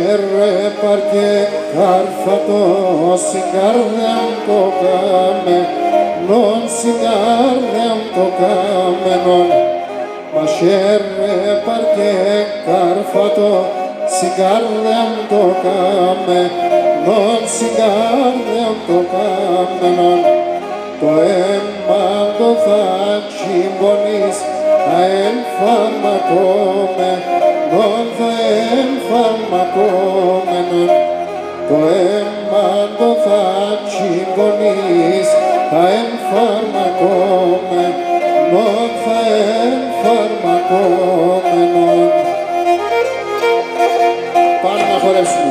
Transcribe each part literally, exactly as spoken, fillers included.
Μασέρε πάρκε κάρφατο συγκάρδεν το κάμενον, συγκάρδεν το κάμενον. Μασέρε πάρκε κάρφατο συγκάρδεν το κάμενον, συγκάρδεν το κάμενον. Το αίμα το θα τσιμπονείς, θα εμφαρμακόμενον, θα εμφαρμακόμενον. Το αίμα το θα τσιμπονείς, θα εμφαρμακόμενον, θα εμφαρμακόμενον. Πάμε να χορέψουμε.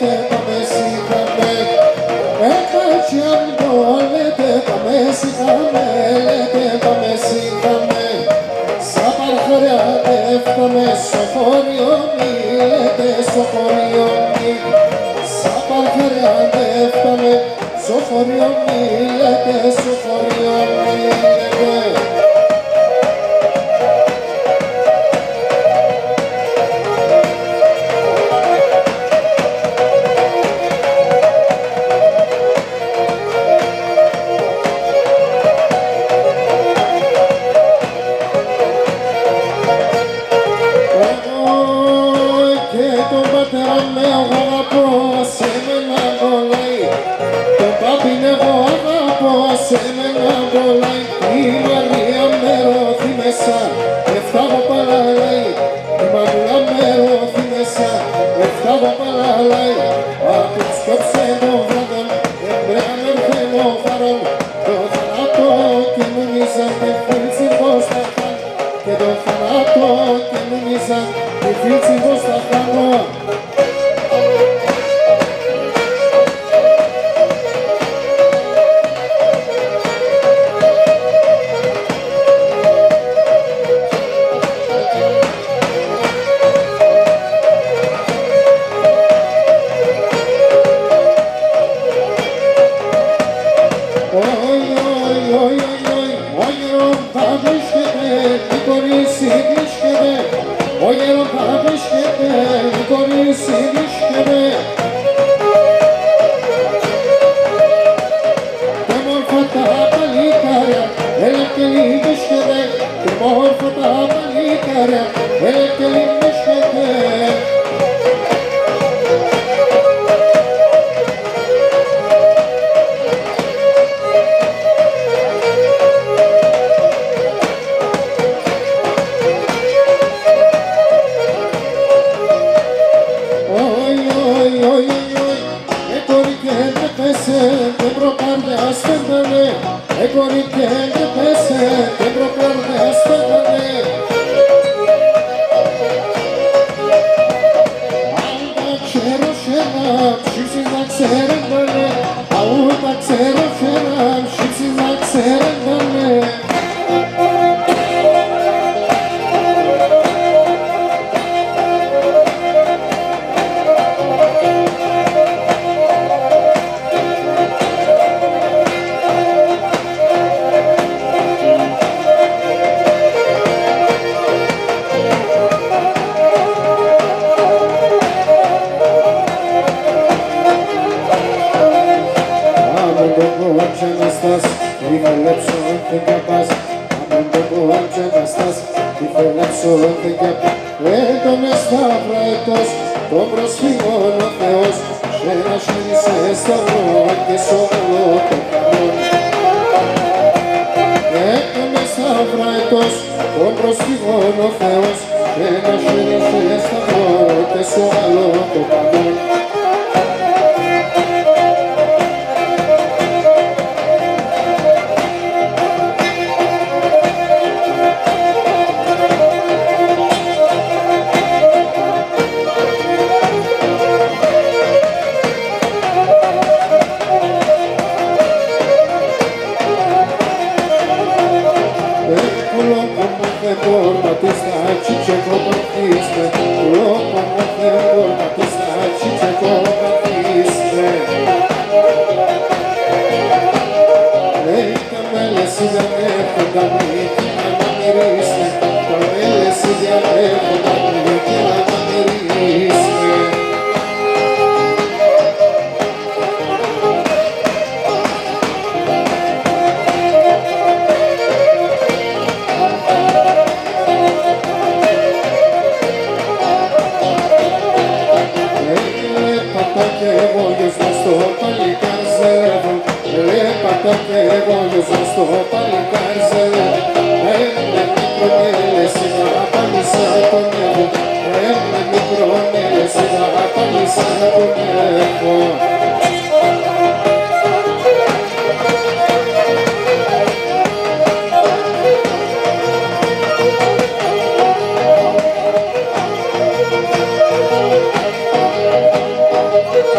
λέτε πάμε σήκαμε, έτσι αν το λέτε πάμε σήκαμε, λέτε πάμε σήκαμε, σαν παρχαριά έφταμε στο χωριό μη, λέτε στο χωριό μη, σαν παρχαριά έφταμε στο χωριό μη, λέτε στο χωριό μη, λέτε.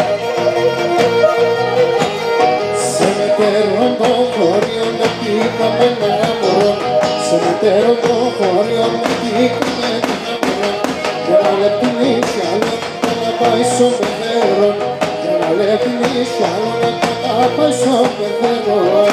Σε μετέρων των χωρίων επίκαμε ένα μωρό. Σε μετέρων των χωρίων επίκαμε ένα μωρό. Για να λεπτυνήσει άλλο να τα πάει στο πεθέρον. Για να λεπτυνήσει άλλο να τα πάει στο πεθέρον.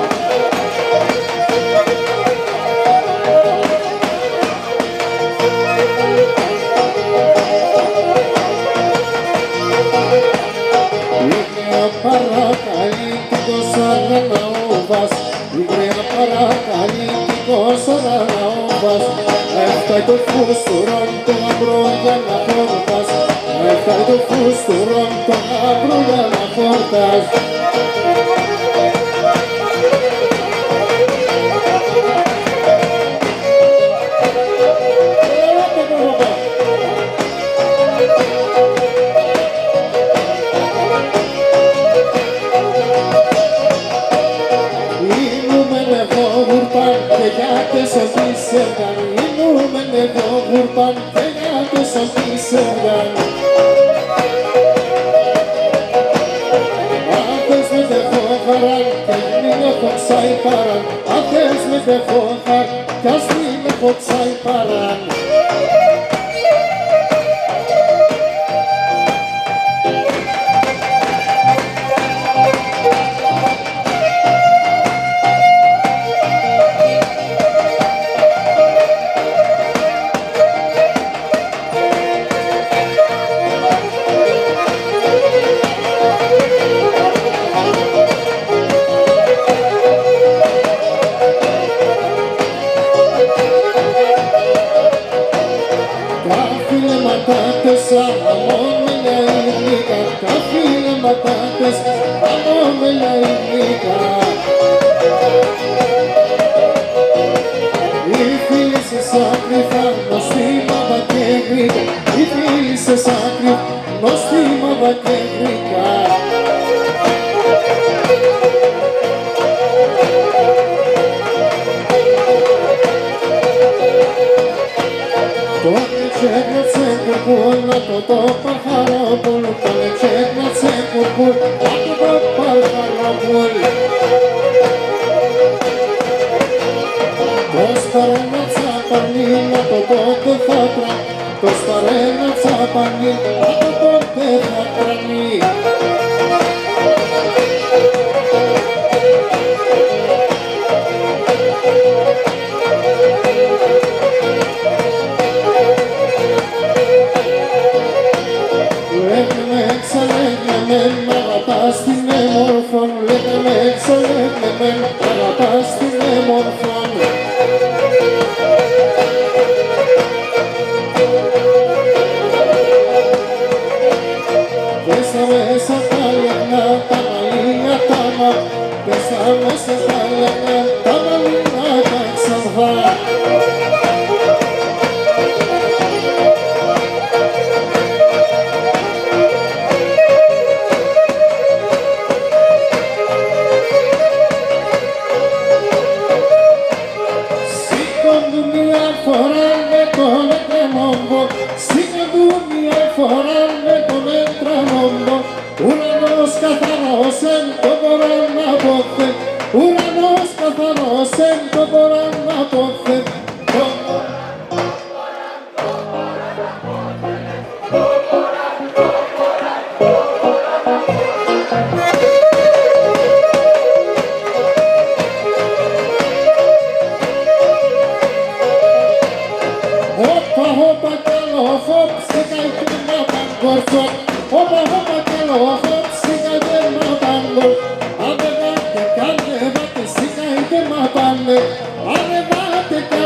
Παρακαλύτικος αραναούβας, υγραία παρακαλύτικος αραναούβας. Έφταει το φούστουρον το αμπρό για να χόρτας, έφταει το φούστουρον το αμπρό για να χόρτας. Γουρπάν και γάτες αντίσεργαν. Άθες με τεχόχαραν και μην έχω ξάει παράν. Άθες με τεχόχαρ κι ας μην έχω ξάει παράν. Arrebate,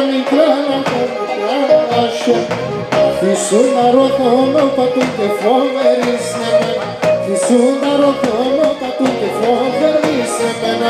μικρά να πω μικρά να σου Φυσούν να ρωτώνω πατούν και φοβερείς εμένα Φυσούν να ρωτώνω πατούν και φοβερείς εμένα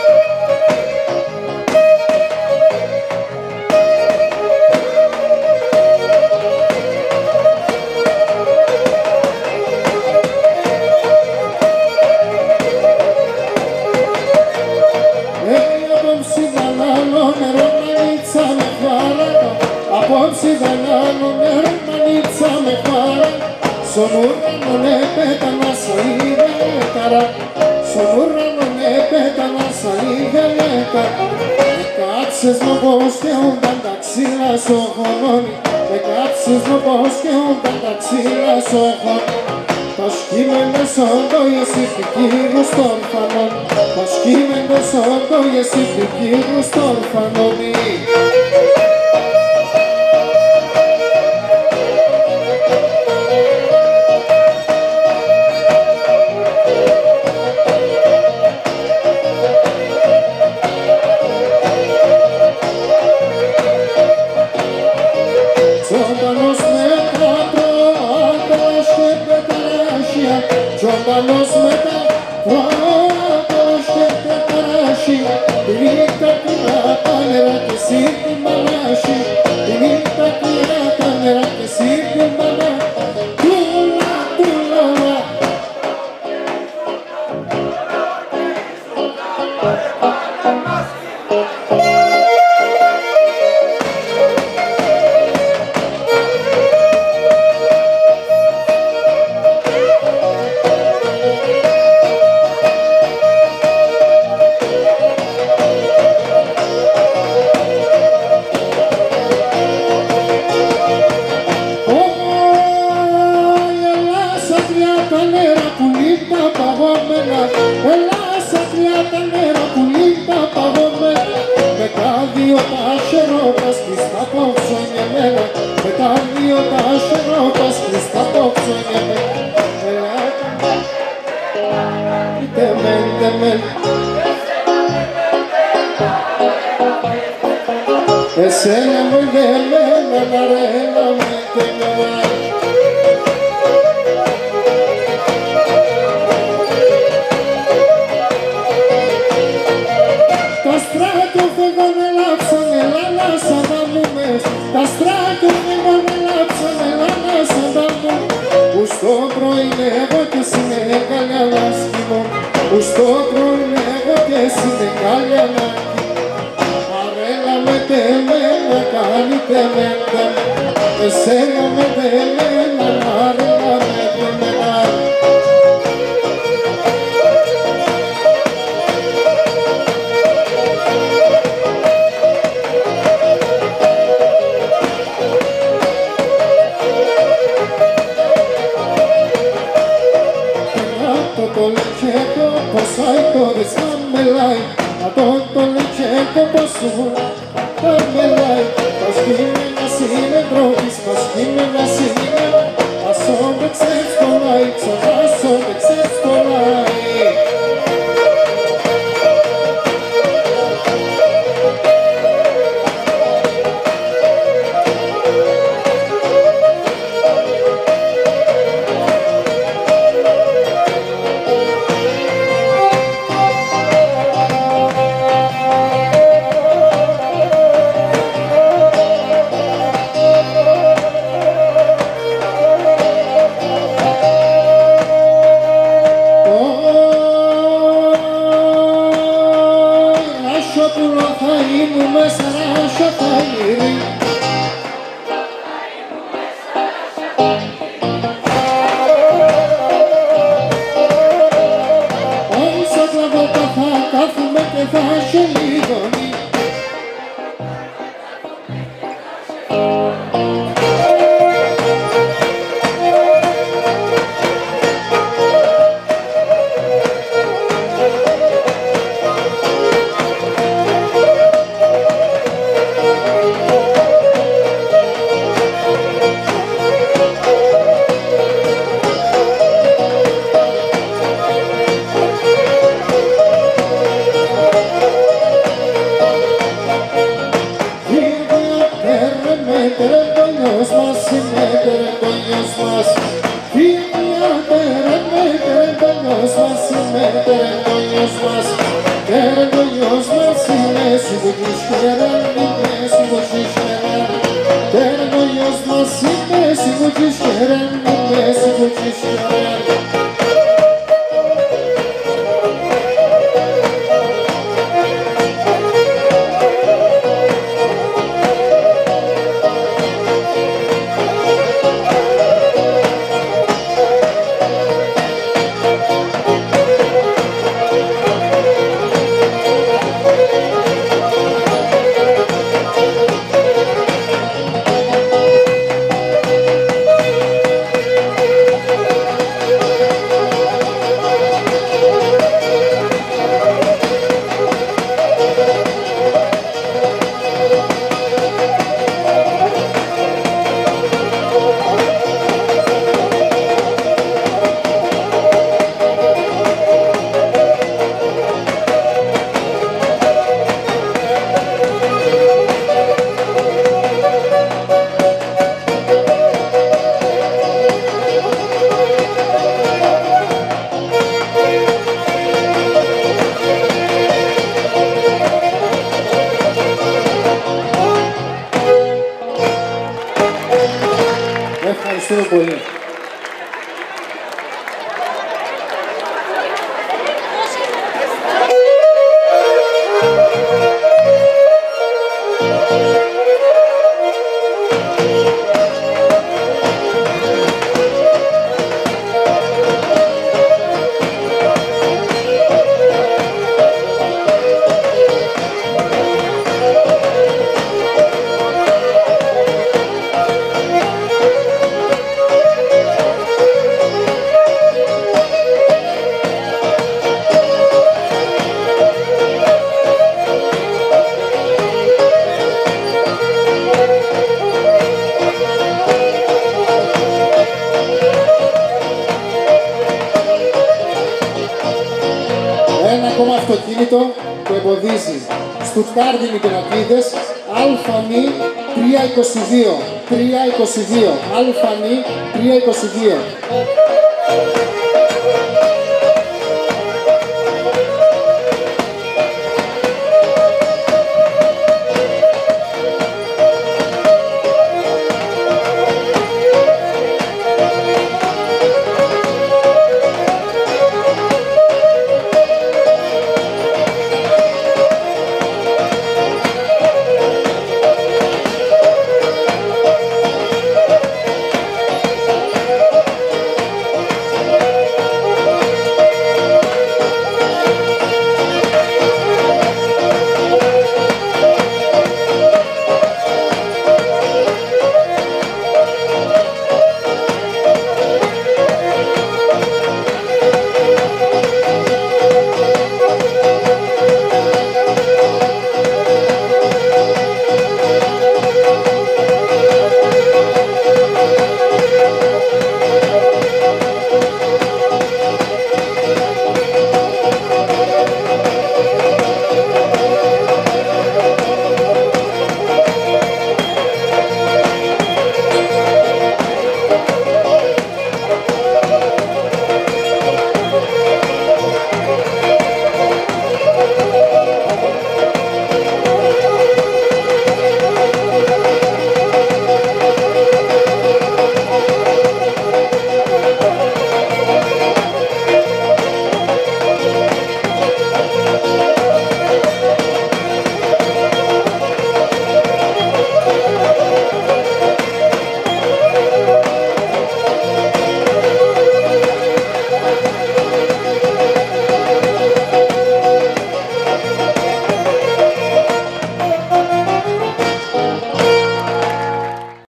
Απόψη δεν άνω νερό μανίτσα με χάρα Στον ουρανό πέτανα σαν ιδελέταρα Στον ουρανό πέτανα σαν ιδελέταρα Με κάτσες μου πως και όνταν τα ξύλα στο χωνόνι Με κάτσες μου πως και όνταν τα ξύλα στο χωνόνι Το σκήμενος όντο εσύ πικύρου στον φανόν Το σκήμενος όντο εσύ πικύρου στον φανόνι Τζομπανός με τα πρώτος και τετράσι Τη νύχτα κλεινά τα νερά και εσύ την μαλάσι Τη νύχτα κλεινά τα νερά και εσύ την μαλάσι Τούλα, τούλα Εσένα μου δεμένα να ρέλα με τελειώμα Τα στράτο φεύγανε λάψανε λάλα σαν τα μου μες Τα στράτο φεύγανε λάψανε λάλα σαν τα μου Που στο πρωινεύω και συνεγάλια λάσκημο Που στο πρωινεύω και συνεγάλια λάσκημο με τεμένα, κάνει τεμένα Εσένα με τεμένα, αρέλα με τεμένα Κάτω το λεκέτο, πως άι το δεσμάμελαι Κάτω το λεκέτο, πως σου Καμελάει, τα σκήμενα συνεδρόβεις, τα σκήμενα συνεδρόβεις Ας όμπε ξεφτολάει, ξανά σ' όμπε ξεφτολάει τερεντόνιος μας είναι τερεντόνιος μας. Φίλια τερενέ, τερεντόνιος μας είναι τερεντόνιος μας. Τερεντόνιος μας είναι σιγουρής χεράν, είναι σιγουρής χεράν. Τερεντόνιος μας είναι σιγουρής χεράν, είναι σιγουρής χεράν. Ευχαριστούμε πολύ. Ένα ακόμα αυτοκίνητο που εμποδίζει Στουτγκάρδινοι πινακίδες ΑΜΗ τρία είκοσι δύο, τρία είκοσι δύο, ΑΜΗ τρία είκοσι δύο.